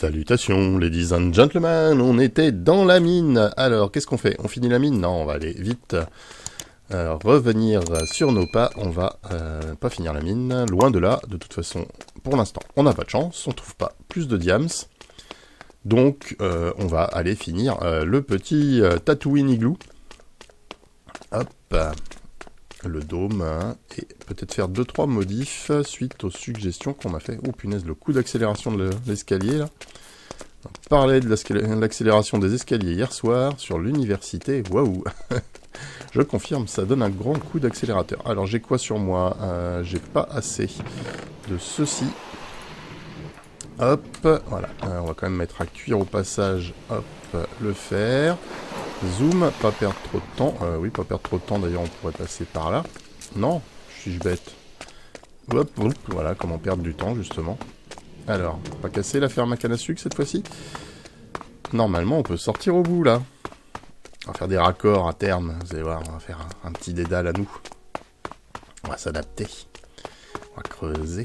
Salutations, ladies and gentlemen, on était dans la mine. Alors, qu'est-ce qu'on fait? On finit la mine? Non, on va aller vite. Alors, revenir sur nos pas, on va pas finir la mine, loin de là. De toute façon, pour l'instant, on n'a pas de chance, on trouve pas plus de diams. Donc, on va aller finir le petit Tatooine Igloo. Hop, le dôme, hein, et peut-être faire 2-3 modifs suite aux suggestions qu'on m'a fait. Oh punaise, le coup d'accélération de l'escalier, là. On parlait de l'accélération des escaliers hier soir sur l'université. Waouh. Je confirme, ça donne un grand coup d'accélérateur. Alors, j'ai quoi sur moi? J'ai pas assez de ceci. Hop, voilà. On va quand même mettre à cuire au passage. Hop, le fer. Zoom, pas perdre trop de temps. Oui, pas perdre trop de temps, d'ailleurs, on pourrait passer par là. Non, suis-je bête? Hop, hop, voilà, comment perdre du temps, justement. Alors, pas casser la ferme à canne à sucre, cette fois-ci? Normalement, on peut sortir au bout, là. On va faire des raccords à terme, vous allez voir, on va faire un petit dédale à nous. On va s'adapter. On va creuser.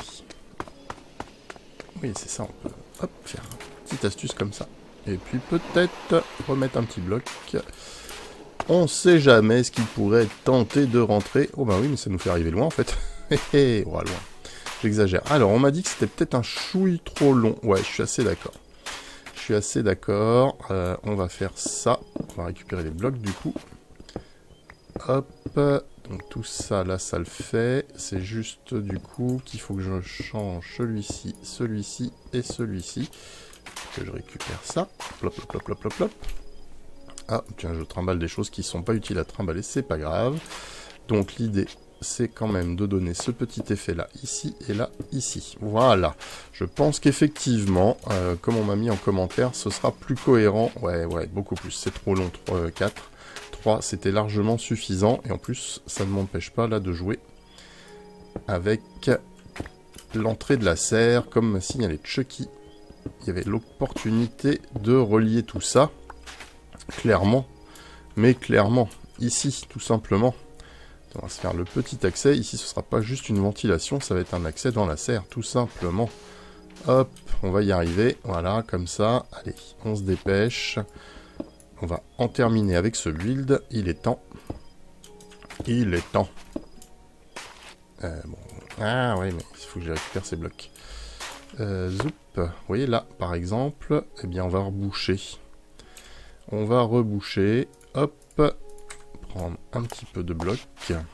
Oui, c'est ça, on peut, hop, faire une petite astuce comme ça. Et puis peut-être remettre un petit bloc. On sait jamais ce qui pourrait tenter de rentrer. Oh bah oui, mais ça nous fait arriver loin en fait. Oh, loin. J'exagère. Alors, on m'a dit que c'était peut-être un chouille trop long. Ouais, je suis assez d'accord. Je suis assez d'accord. On va faire ça. On va récupérer les blocs du coup. Hop. Donc tout ça, là, ça le fait. C'est juste du coup qu'il faut que je change celui-ci et celui-ci. Que je récupère ça. Plop, plop, plop, plop, plop, plop. Ah, tiens, je trimballe des choses qui sont pas utiles à trimballer, c'est pas grave. Donc l'idée, c'est quand même de donner ce petit effet-là, ici, et là, ici. Voilà. Je pense qu'effectivement, comme on m'a mis en commentaire, ce sera plus cohérent. Ouais, beaucoup plus. C'est trop long, 3, 4. 3, c'était largement suffisant. Et en plus, ça ne m'empêche pas, là, de jouer avec l'entrée de la serre, comme m'a signalé Chucky. Il y avait l'opportunité de relier tout ça, clairement, mais clairement, ici, tout simplement. On va se faire le petit accès, ici ce sera pas juste une ventilation, ça va être un accès dans la serre, tout simplement. Hop, on va y arriver, voilà, comme ça, allez, on se dépêche. On va en terminer avec ce build, il est temps. Il est temps. Bon. Ah ouais, mais il faut que je récupère ces blocs. Zoup. Vous voyez là, par exemple, eh bien on va reboucher. On va reboucher, hop, prendre un petit peu de bloc.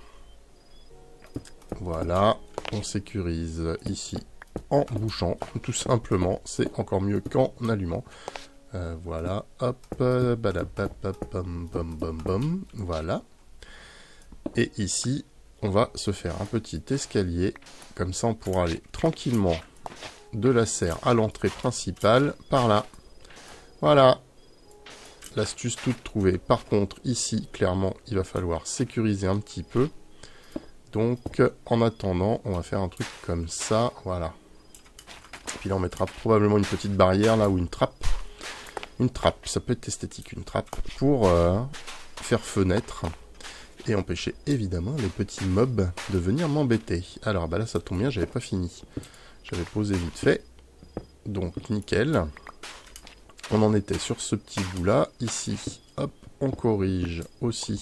Voilà, on sécurise ici en bouchant, tout simplement, c'est encore mieux qu'en allumant. Voilà, hop, badabababam, bam, bam, bam, voilà. Et ici, on va se faire un petit escalier, comme ça on pourra aller tranquillement de la serre à l'entrée principale, par là. Voilà. L'astuce toute trouvée. Par contre, ici, clairement, il va falloir sécuriser un petit peu. Donc, en attendant, on va faire un truc comme ça. Voilà. Puis là, on mettra probablement une petite barrière, là, ou une trappe. Une trappe, ça peut être esthétique, une trappe, pour faire fenêtre. Et empêcher, évidemment, les petits mobs de venir m'embêter. Alors, bah là, ça tombe bien, j'avais pas fini. J'avais posé vite fait. Donc, nickel. On en était sur ce petit bout-là. Ici, hop, on corrige aussi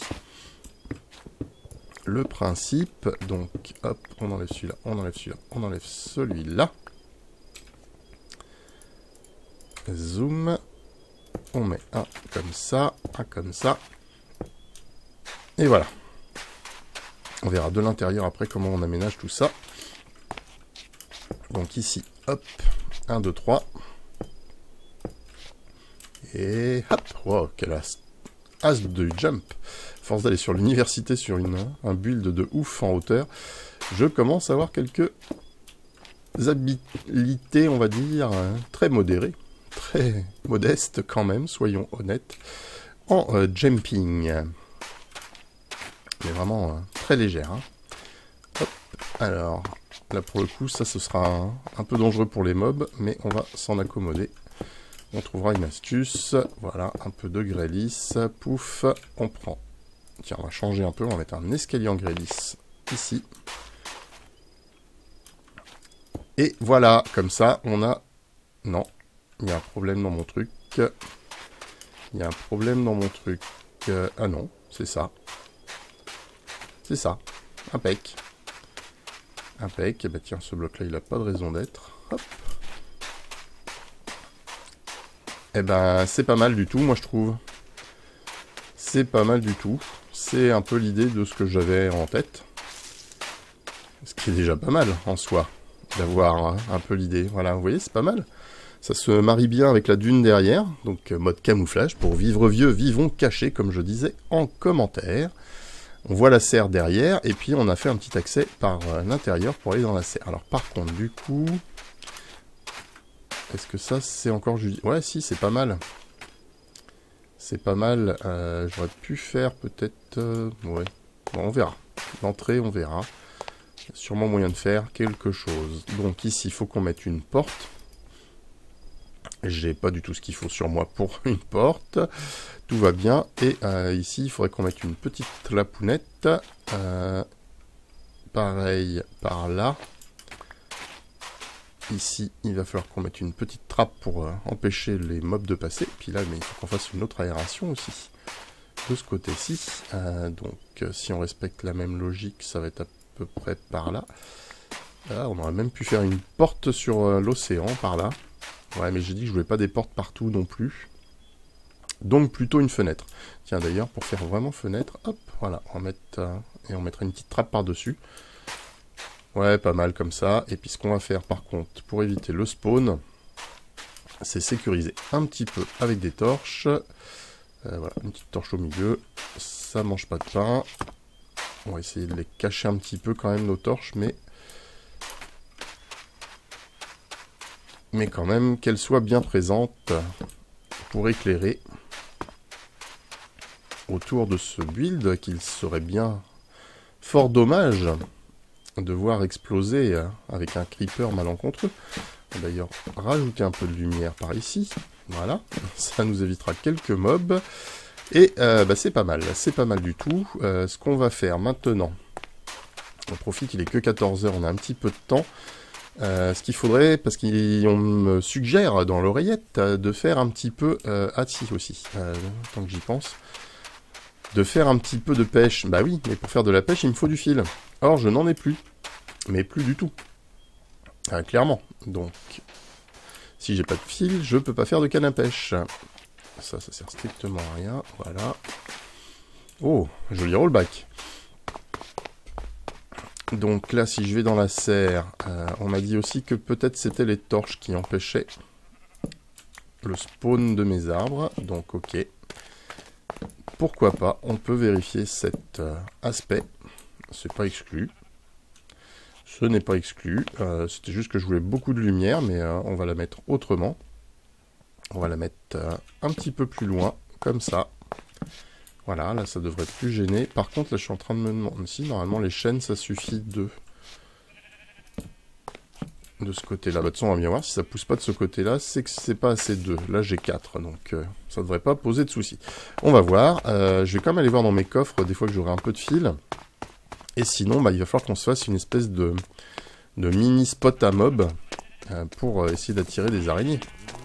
le principe. Donc, hop, on enlève celui-là, on enlève celui-là, on enlève celui-là. Zoom. On met un comme ça, un comme ça. Et voilà. On verra de l'intérieur après comment on aménage tout ça. Donc ici, hop, 1, 2, 3. Et hop, wow, quel as de jump. Force d'aller sur l'université sur un build de ouf en hauteur. Je commence à avoir quelques habilités, on va dire, très modérées. Très modestes quand même, soyons honnêtes. En jumping. Mais vraiment très légère. Hein. Hop, alors... Là, pour le coup, ça, ce sera un peu dangereux pour les mobs, mais on va s'en accommoder. On trouvera une astuce. Voilà, un peu de grès lisse. Pouf, on prend. Tiens, on va changer un peu. On va mettre un escalier en grès lisse ici. Et voilà, comme ça, on a... Non, Il y a un problème dans mon truc. Il y a un problème dans mon truc. Ah non, c'est ça. C'est ça. Impec. Impec. Et bah tiens, ce bloc-là, il a pas de raison d'être. Hop. Eh ben, c'est pas mal du tout, moi, je trouve. C'est pas mal du tout. C'est un peu l'idée de ce que j'avais en tête. Ce qui est déjà pas mal, en soi. D'avoir un peu l'idée. Voilà, vous voyez, c'est pas mal. Ça se marie bien avec la dune derrière. Donc, mode camouflage pour vivre vieux, vivons cachés, comme je disais en commentaire. On voit la serre derrière, et puis on a fait un petit accès par l'intérieur pour aller dans la serre. Alors par contre, du coup... Est-ce que ça, c'est encore juste... Ouais, si, c'est pas mal. C'est pas mal. J'aurais pu faire peut-être... Ouais, bon, on verra. L'entrée, on verra. Il y a sûrement moyen de faire quelque chose. Donc ici, il faut qu'on mette une porte. J'ai pas du tout ce qu'il faut sur moi pour une porte. Tout va bien. Et ici, il faudrait qu'on mette une petite lapounette. Pareil par là. Ici, il va falloir qu'on mette une petite trappe pour empêcher les mobs de passer. Puis là, mais il faut qu'on fasse une autre aération aussi. De ce côté-ci. Donc, si on respecte la même logique, ça va être à peu près par là. Là, on aurait même pu faire une porte sur l'océan par là. Ouais, mais j'ai dit que je voulais pas des portes partout non plus. Donc plutôt une fenêtre. Tiens, d'ailleurs, pour faire vraiment fenêtre, hop, voilà, on va mettre... et on mettra une petite trappe par-dessus. Ouais, pas mal comme ça. Et puis ce qu'on va faire, par contre, pour éviter le spawn, c'est sécuriser un petit peu avec des torches. Voilà, une petite torche au milieu. Ça mange pas de pain. On va essayer de les cacher un petit peu quand même, nos torches, mais quand même qu'elles soient bien présentes pour éclairer autour de ce build qu'il serait bien fort dommage de voir exploser avec un creeper malencontreux. D'ailleurs, rajouter un peu de lumière par ici. Voilà, ça nous évitera quelques mobs. Et bah, c'est pas mal du tout. Ce qu'on va faire maintenant, on profite, il est que 14 h, on a un petit peu de temps. Ce qu'il faudrait, parce qu'on me suggère dans l'oreillette de faire un petit peu... ah si, aussi, tant que j'y pense. De faire un petit peu de pêche. Bah oui, mais pour faire de la pêche, il me faut du fil. Or, je n'en ai plus. Mais plus du tout. Clairement. Donc, si j'ai pas de fil, je peux pas faire de canne à pêche. Ça sert strictement à rien. Voilà. Oh, joli rollback. Donc là, si je vais dans la serre, on m'a dit aussi que peut-être c'était les torches qui empêchaient le spawn de mes arbres. Donc ok. Pourquoi pas, on peut vérifier cet aspect. C'est pas exclu. Ce n'est pas exclu. C'était juste que je voulais beaucoup de lumière, mais on va la mettre autrement. On va la mettre un petit peu plus loin, comme ça. Voilà, là ça devrait être plus gêné. Par contre, là je suis en train de me demander si normalement les chaînes ça suffit de ce côté-là. Bah, de toute façon, on va bien voir, si ça pousse pas de ce côté-là, c'est que c'est pas assez de. Là j'ai 4, donc ça devrait pas poser de soucis. On va voir. Je vais quand même aller voir dans mes coffres des fois que j'aurai un peu de fil. Et sinon, bah, il va falloir qu'on se fasse une espèce de mini spot à mob pour essayer d'attirer des araignées.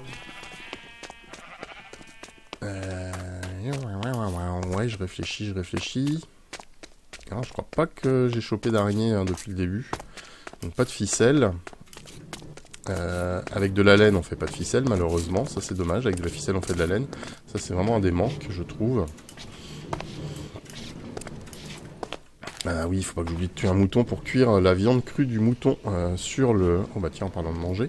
Ouais, je réfléchis. Alors, je crois pas que j'ai chopé d'araignée depuis le début. Donc pas de ficelle. Avec de la laine, on fait pas de ficelle, malheureusement. Ça, c'est dommage. Avec de la ficelle, on fait de la laine. Ça, c'est vraiment un des manques, je trouve. Ah oui, il faut pas que j'oublie de tuer un mouton pour cuire la viande crue du mouton sur le... Oh bah tiens, en parlant de manger.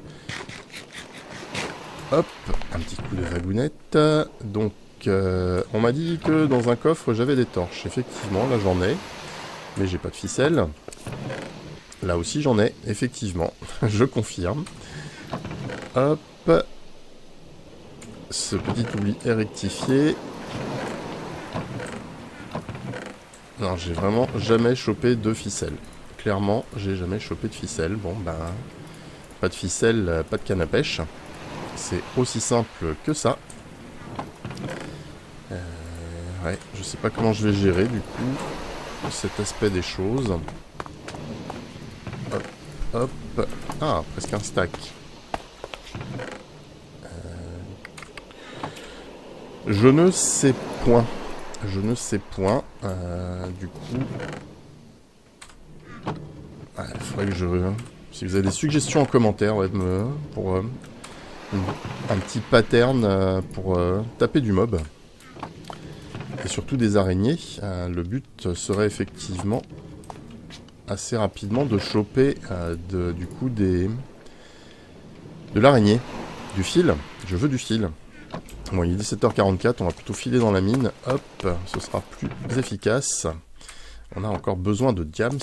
Hop, un petit coup de vagounette. Donc, on m'a dit que dans un coffre, j'avais des torches. Effectivement, là j'en ai. Mais j'ai pas de ficelle. Là aussi j'en ai, effectivement. Je confirme. Hop. Ce petit oubli est rectifié. Non, j'ai vraiment jamais chopé de ficelle. Clairement, j'ai jamais chopé de ficelle. Bon, ben, pas de ficelle, pas de canne à pêche. C'est aussi simple que ça. Ouais, je sais pas comment je vais gérer, du coup, cet aspect des choses. Hop, hop. Ah, presque un stack. Je ne sais point. Je ne sais point. Du coup... Ouais, il faudrait que je... Si vous avez des suggestions en commentaire, ouais, pour un petit pattern pour taper du mob. Et surtout des araignées. Le but serait effectivement assez rapidement de choper du coup de l'araignée. Du fil. Je veux du fil. Bon, il est 17h44, on va plutôt filer dans la mine. Hop, ce sera plus efficace. On a encore besoin de diams.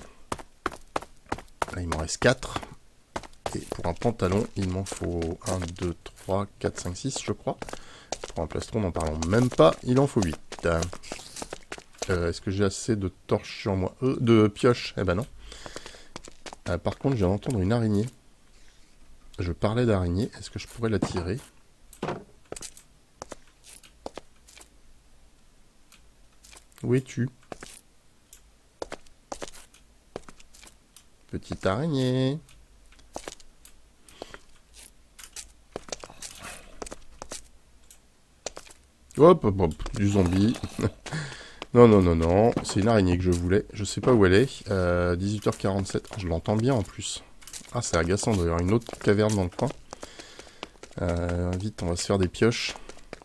Là, il m'en reste 4. Et pour un pantalon, il m'en faut 1, 2, 3, 4, 5, 6, je crois. Pour un plastron, n'en parlons même pas, il en faut 8. Est-ce que j'ai assez de torches sur moi de pioches? Eh ben non. Par contre, je viens d'entendre une araignée. Je parlais d'araignée, est-ce que je pourrais la tirer? Où es-tu? Petite araignée. Hop, hop, hop, du zombie. Non, non, non, non. C'est une araignée que je voulais. Je sais pas où elle est. 18h47. Je l'entends bien en plus. Ah, c'est agaçant d'ailleurs. Une autre caverne dans le coin. Vite, on va se faire des pioches.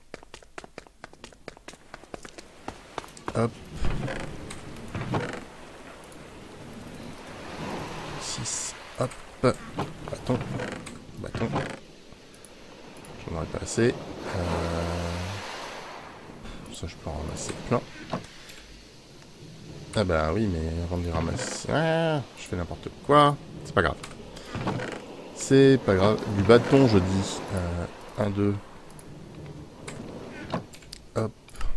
Hop. 6. Hop. Bâton. Bâton. J'en aurais pas assez. Ça, je peux en ramasser plein. Ah bah oui, mais avant de les ramasser... Ah, je fais n'importe quoi. C'est pas grave. C'est pas grave. Du bâton, je dis. 1, 2. Hop.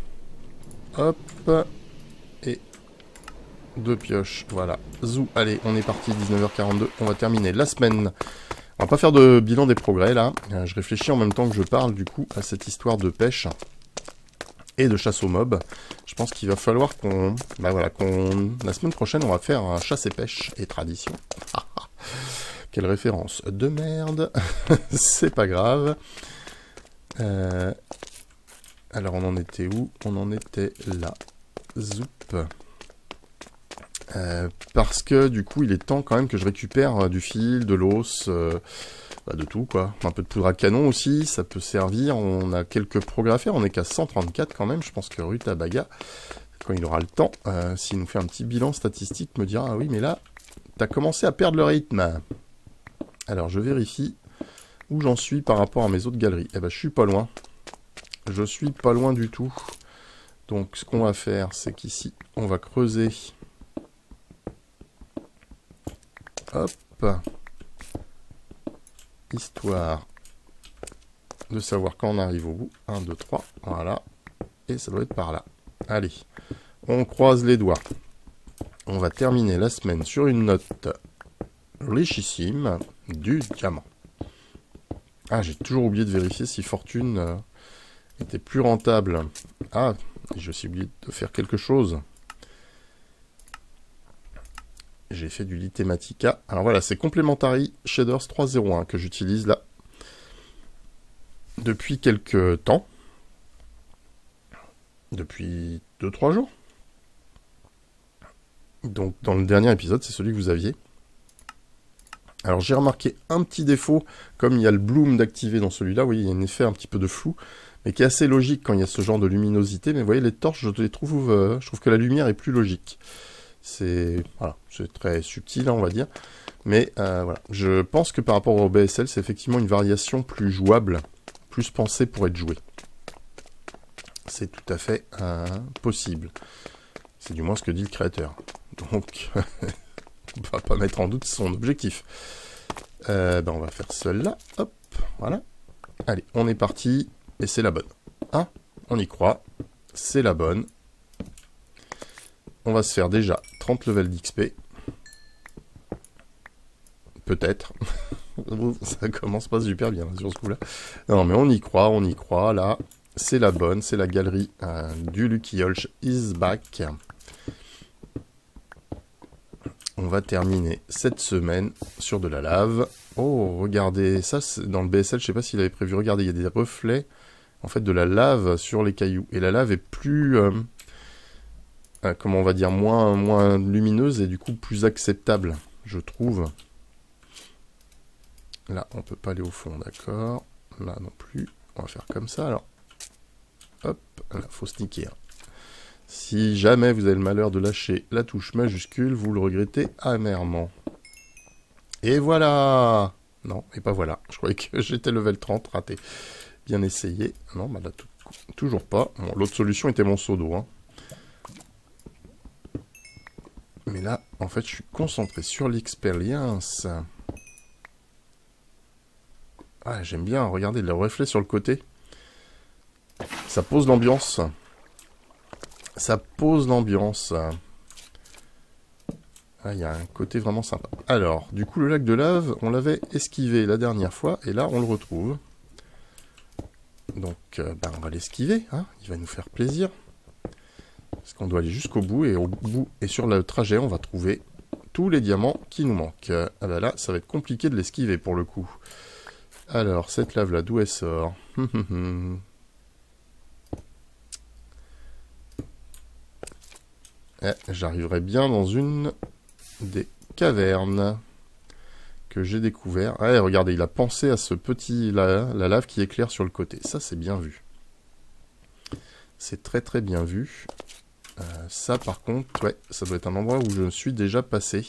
Hop. Et 2 pioches. Voilà. Zou. Allez, on est parti. 19h42. On va terminer la semaine. On va pas faire de bilan des progrès, là. Je réfléchis en même temps que je parle, du coup, à cette histoire de pêche et de chasse aux mobs. Je pense qu'il va falloir qu'on... Bah voilà, la semaine prochaine, on va faire un chasse et pêche et tradition. Quelle référence de merde. C'est pas grave. Alors, on en était où? On en était là. Zoup. Parce que, du coup, il est temps quand même que je récupère du fil, de l'os... de tout, quoi. Un peu de poudre à canon aussi, ça peut servir. On a quelques progrès à faire, on est qu'à 134 quand même. Je pense que Rutabaga, quand il aura le temps, s'il nous fait un petit bilan statistique, me dira « Ah oui, mais là, t'as commencé à perdre le rythme. » Alors, je vérifie où j'en suis par rapport à mes autres galeries. Eh ben, je suis pas loin. Je suis pas loin du tout. Donc, ce qu'on va faire, c'est qu'ici, on va creuser. Hop. Histoire de savoir quand on arrive au bout. 1, 2, 3, voilà. Et ça doit être par là. Allez, on croise les doigts. On va terminer la semaine sur une note richissime du diamant. Ah, j'ai toujours oublié de vérifier si Fortune était plus rentable. Ah, j'ai aussi oublié de faire quelque chose. J'ai fait du Litematica. Alors voilà, c'est Complementary Shaders 301 que j'utilise là depuis quelques temps. Depuis 2-3 jours. Donc dans le dernier épisode, c'est celui que vous aviez. Alors j'ai remarqué un petit défaut, comme il y a le bloom d'activer dans celui-là, vous voyez, il y a un effet un petit peu de flou, mais qui est assez logique quand il y a ce genre de luminosité. Mais vous voyez, les torches, je trouve que la lumière est plus logique. C'est voilà, c'est très subtil, on va dire. Mais voilà, je pense que par rapport au BSL, c'est effectivement une variation plus jouable, plus pensée pour être jouée. C'est tout à fait possible. C'est du moins ce que dit le créateur. Donc, on ne va pas mettre en doute son objectif. Ben on va faire celle-là. Hop, voilà. Allez, on est parti. Et c'est la bonne. Hein, on y croit. C'est la bonne. On va se faire déjà 30 levels d'XP. Peut-être. Ça commence pas super bien là, sur ce coup-là. Non, mais on y croit, là. C'est la bonne, c'est la galerie du Lucky Holch is back. On va terminer cette semaine sur de la lave. Oh, regardez, ça, dans le BSL, je sais pas s'il avait prévu. Regardez, il y a des reflets en fait de la lave sur les cailloux. Et la lave est plus, comment on va dire, moins lumineuse et du coup plus acceptable, je trouve. Là, on peut pas aller au fond, d'accord. Là non plus. On va faire comme ça, alors. Hop, là, faut sneaker. Si jamais vous avez le malheur de lâcher la touche majuscule, vous le regrettez amèrement. Et voilà! Non, et pas voilà. Je croyais que j'étais level 30, raté. Bien essayé. Non, bah là, toujours pas. Bon, l'autre solution était mon seau d'eau, hein. Mais là, en fait, je suis concentré sur l'expérience. Ah, j'aime bien, regardez, le reflet sur le côté. Ça pose l'ambiance. Ça pose l'ambiance. Ah, il y a un côté vraiment sympa. Alors, du coup, le lac de lave, on l'avait esquivé la dernière fois, et là, on le retrouve. Donc, on va l'esquiver, hein, il va nous faire plaisir. Parce qu'on doit aller jusqu'au bout, et au bout, et sur le trajet, on va trouver tous les diamants qui nous manquent. Ah bah là, ça va être compliqué de l'esquiver pour le coup. Alors, cette lave-là, d'où elle sort? J'arriverai bien dans une des cavernes que j'ai découvert. Ah, regardez, il a pensé à ce petit, la lave qui éclaire sur le côté. Ça, c'est bien vu. C'est très très bien vu. Ça, par contre, ouais, ça doit être un endroit où je suis déjà passé.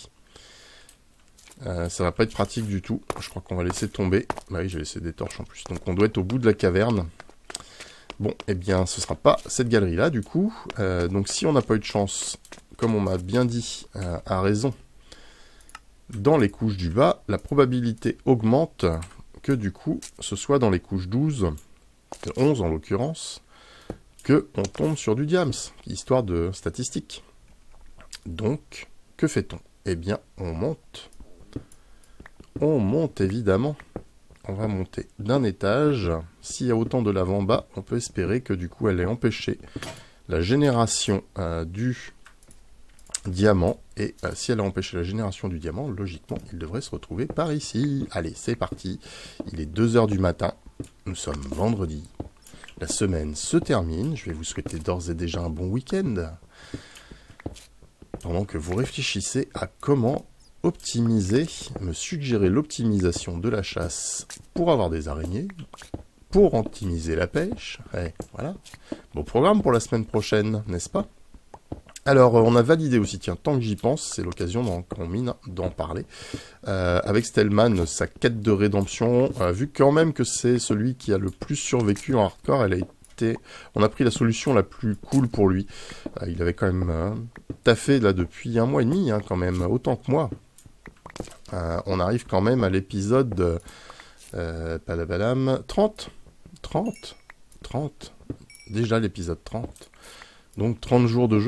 Ça va pas être pratique du tout. Je crois qu'on va laisser tomber. Bah oui, j'ai laissé des torches en plus. Donc on doit être au bout de la caverne. Bon, eh bien, ce sera pas cette galerie-là, du coup. Donc si on n'a pas eu de chance, comme on m'a bien dit, à raison, dans les couches du bas, la probabilité augmente que, du coup, ce soit dans les couches 12, 11 en l'occurrence, que on tombe sur du diams, histoire de statistiques. Donc, que fait-on? Eh bien, on monte. On monte, évidemment. On va monter d'un étage. S'il y a autant de lave en bas, on peut espérer que du coup elle ait empêché la génération du diamant. Et si elle a empêché la génération du diamant, logiquement, il devrait se retrouver par ici. Allez, c'est parti. Il est 2 h du matin. Nous sommes vendredi. La semaine se termine. Je vais vous souhaiter d'ores et déjà un bon week-end. Pendant que vous réfléchissez à comment optimiser, me suggérer l'optimisation de la chasse pour avoir des araignées, pour optimiser la pêche, et voilà. Beau programme pour la semaine prochaine, n'est-ce pas? Alors, on a validé aussi, tiens, tant que j'y pense, c'est l'occasion d'en parler, avec Stellman, sa quête de rédemption, vu quand même que c'est celui qui a le plus survécu en hardcore, on a pris la solution la plus cool pour lui. Il avait quand même taffé là depuis 1 mois et demi, hein, quand même, autant que moi. On arrive quand même à l'épisode 30. Déjà l'épisode 30. Donc 30 jours de jeu.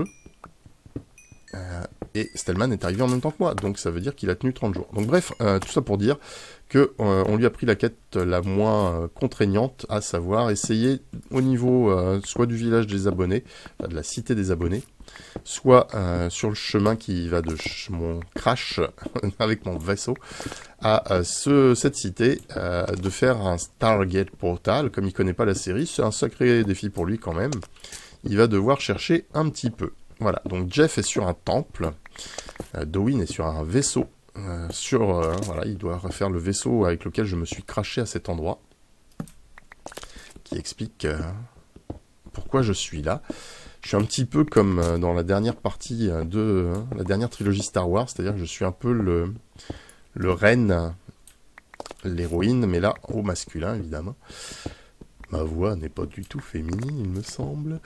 Et Stellman est arrivé en même temps que moi. Donc ça veut dire qu'il a tenu 30 jours. Donc bref, tout ça pour dire que on lui a pris la quête la moins contraignante, à savoir essayer au niveau soit du village des abonnés, de la cité des abonnés, soit sur le chemin qui va de mon crash avec mon vaisseau à cette cité, de faire un Stargate Portal. Comme il connaît pas la série, c'est un sacré défi pour lui quand même. Il va devoir chercher un petit peu. Voilà, donc Jeff est sur un temple, Dowin est sur un vaisseau, voilà, il doit refaire le vaisseau avec lequel je me suis crashé à cet endroit, qui explique pourquoi je suis là. Je suis un petit peu comme dans la dernière partie de la dernière trilogie Star Wars, c'est-à-dire que je suis un peu le reine, l'héroïne, mais là au masculin évidemment. Ma voix n'est pas du tout féminine, il me semble.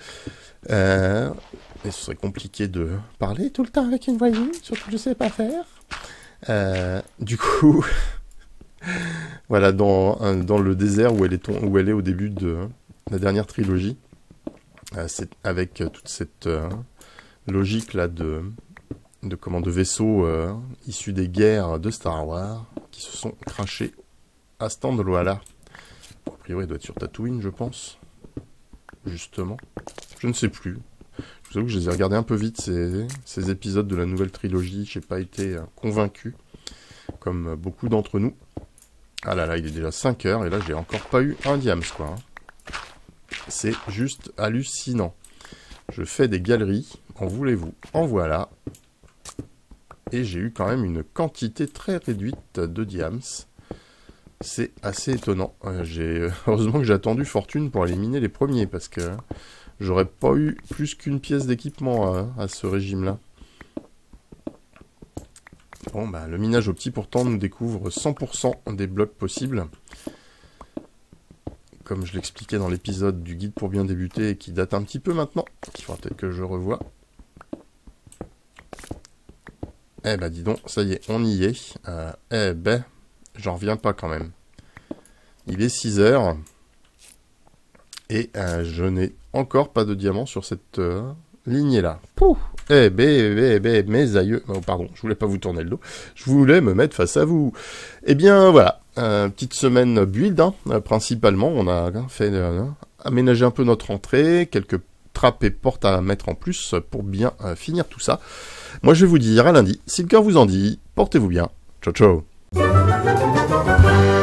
Et ce serait compliqué de parler tout le temps avec une voix féminine, surtout que je ne sais pas faire. Du coup, voilà, dans le désert où elle est au début de la dernière trilogie, c'est avec toute cette logique là de vaisseaux issus des guerres de Star Wars qui se sont crashés à cet endroit-là. A priori, il doit être sur Tatooine, je pense. Justement. Je ne sais plus. Je vous avoue que je les ai regardés un peu vite, ces épisodes de la nouvelle trilogie. Je n'ai pas été convaincu, comme beaucoup d'entre nous. Ah là là, il est déjà 5 h, et là, j'ai encore pas eu un diams, quoi. c'est juste hallucinant. Je fais des galeries, en voulez-vous, en voilà. Et j'ai eu quand même une quantité très réduite de diams. C'est assez étonnant. Heureusement que j'ai attendu fortune pour éliminer les premiers, parce que j'aurais pas eu plus qu'une pièce d'équipement à ce régime-là. Bon, bah, le minage au petit, pourtant, nous découvre 100% des blocs possibles. Comme je l'expliquais dans l'épisode du guide pour bien débuter, qui date un petit peu maintenant, qu'il faudra peut-être que je revoie. Eh ben, dis donc, ça y est, on y est. Eh ben, j'en reviens pas quand même. Il est 6 heures. Et je n'ai encore pas de diamant sur cette lignée-là. Pouh! Eh ben, mes aïeux... Oh, pardon, je voulais pas vous tourner le dos. Je voulais me mettre face à vous. Eh bien, voilà. Petite semaine build, hein, principalement. On a fait aménager un peu notre entrée, quelques trappes et portes à mettre en plus pour bien finir tout ça. Moi, je vais vous dire à lundi. Si le cœur vous en dit, portez-vous bien. Ciao, ciao.